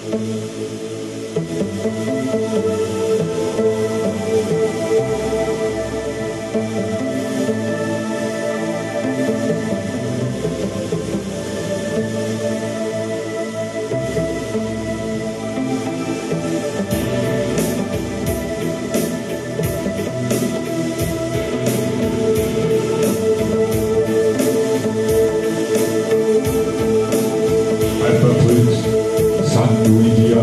Sunoidia,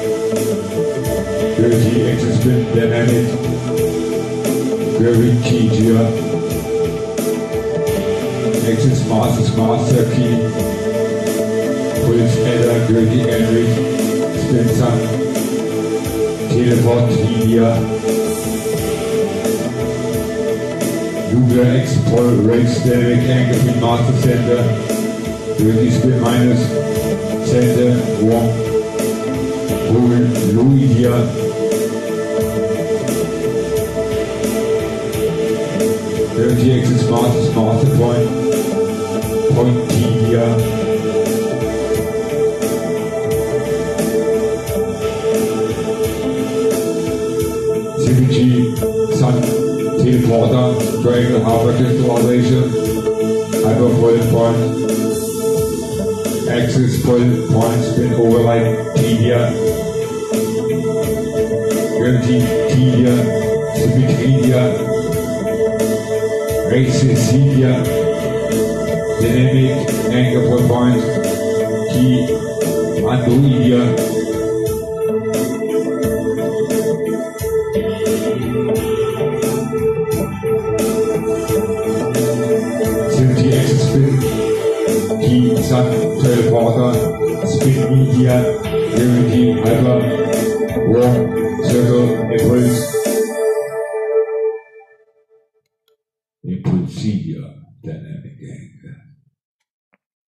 GEHRNS dynamic, GEHIRNS, Access Master Key, Pulse Adder, GEHRNS, Spin Teleportidia, Nuclear Exploration Dynamic Anchor Pin Master Center, Spin minus Center, RAUM, Sunoidia, Access Master Point, Pointidia, CPG, Sun, Teleporter, Triangle Harbor Crystallization, Hyperfold Point, Axis Fold Point, Spin Overlay, Tidia, Tidia, Symmetria, Cecilia, Dynamic, Anchor Point, Key, Andoidia, Synergy Access Spin, Key, Sun, Teleporter, Spin Media, Unity, Hyper, RAUM, Circle, Impulse, Impulsidia, Dynamic Anchor.